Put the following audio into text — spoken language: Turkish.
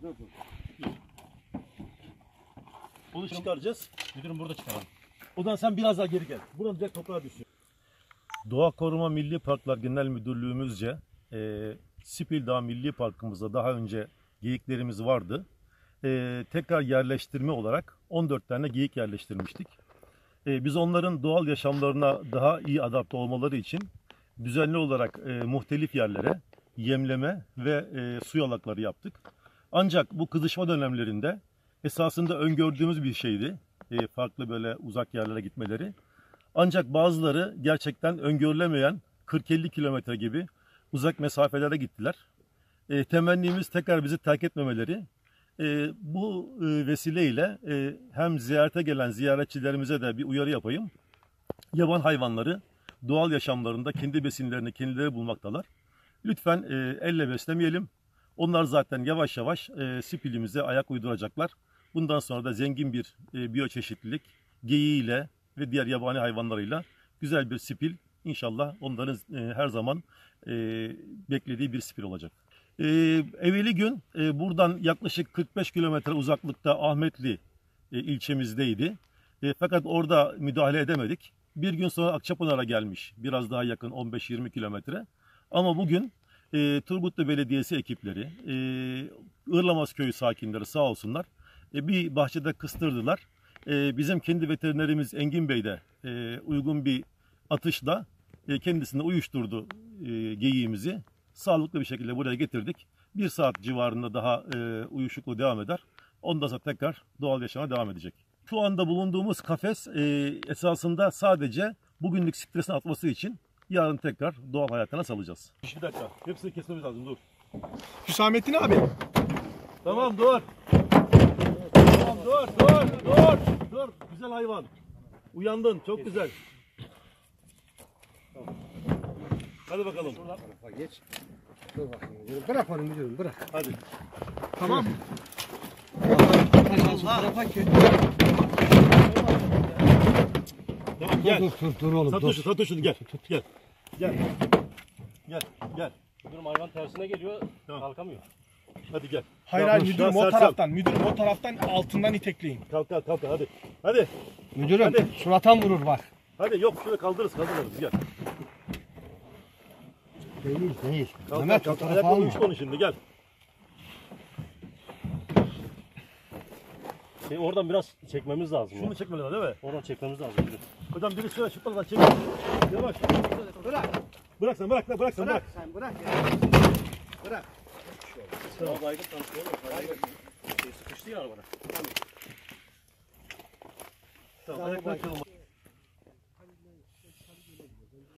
Bunu çıkaracağız. Müdürüm burada çıkaralım. Odan sen biraz daha geri gel. Buranın direkt toprağa düşüyor. Doğa Koruma Milli Parklar Genel Müdürlüğümüzce Sipil Dağı Milli Parkımızda daha önce geyiklerimiz vardı. Tekrar yerleştirme olarak 14 tane geyik yerleştirmiştik. Biz onların doğal yaşamlarına daha iyi adapte olmaları için düzenli olarak muhtelif yerlere yemleme ve su yalakları yaptık. Ancak bu kızışma dönemlerinde esasında öngördüğümüz bir şeydi. Farklı böyle uzak yerlere gitmeleri. Ancak bazıları gerçekten öngörülemeyen 40-50 kilometre gibi uzak mesafelere gittiler. Temennimiz tekrar bizi terk etmemeleri. Bu vesileyle hem ziyarete gelen ziyaretçilerimize de bir uyarı yapayım. Yaban hayvanları doğal yaşamlarında kendi besinlerini kendileri bulmaktalar. Lütfen elle beslemeyelim. Onlar zaten yavaş yavaş Sipil'imize ayak uyduracaklar. Bundan sonra da zengin bir biyoçeşitlilik geyiğiyle ve diğer yabani hayvanlarıyla güzel bir Sipil, inşallah onların her zaman beklediği bir Sipil olacak. Evveli gün buradan yaklaşık 45 kilometre uzaklıkta Ahmetli ilçemizdeydi. Fakat orada müdahale edemedik. Bir gün sonra Akçapınar'a gelmiş, biraz daha yakın 15-20 kilometre. Ama bugün Turgutlu Belediyesi ekipleri, Irlamaz Köyü sakinleri sağ olsunlar bir bahçede kıstırdılar. Bizim kendi veterinerimiz Engin Bey de uygun bir atışla kendisine uyuşturdu geyiğimizi. Sağlıklı bir şekilde buraya getirdik. 1 saat civarında daha uyuşukluğu devam eder. Ondan sonra tekrar doğal yaşama devam edecek. Şu anda bulunduğumuz kafes esasında sadece bugünlük stresin atması için yarın tekrar doğal hayatına salacağız. Bir dakika. Hepsini kesmemiz lazım. Dur. Hüsamettin abi. Tamam dur. Tamam dur. Güzel hayvan. Uyandın. Çok güzel. Tamam. Hadi bakalım. Geç. Dur bakayım. Bırak onu müdürüm, bırak. Hadi. Tamam. Tamam gel. Dur oğlum. Sat şunu gel. Gel. Müdürüm hayvan tersine geliyor. Tamam. Kalkamıyor. Hadi gel. Hayır Ya hayır dur, müdürüm ya o sersem. taraftan. Müdürüm o taraftan altından itekleyin. Kalk hadi. Hadi. Müdürüm, Hadi. suratan vurur bak. Hadi yok şöyle kaldırırız gel. Değil. Kalk. Ayakla uyuştu onu şimdi gel. Oradan biraz çekmemiz lazım. Şunu çekmeli değil mi? Oradan çekmemiz lazım. Müdürüm. Hocam biri şöyle şu tarafa çek. Yavaş. Bırak sen. Sen bırak ya. Bırak. Tamam. Baygın tanıştıralım. Sıkıştı ya arabada. Tamam. Ayakla açalım.